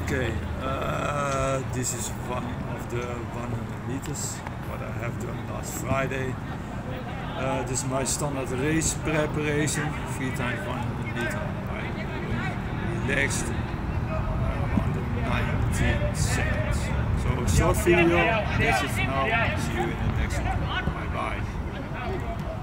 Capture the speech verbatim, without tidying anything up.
Okay, uh, this is one of the one hundred meters what I have done last Friday. Uh, this is my standard race preparation, three times one hundred meter. I'm relaxed uh, on the nineteen seconds. So short video, that's it for now. See you in the next one. Bye bye.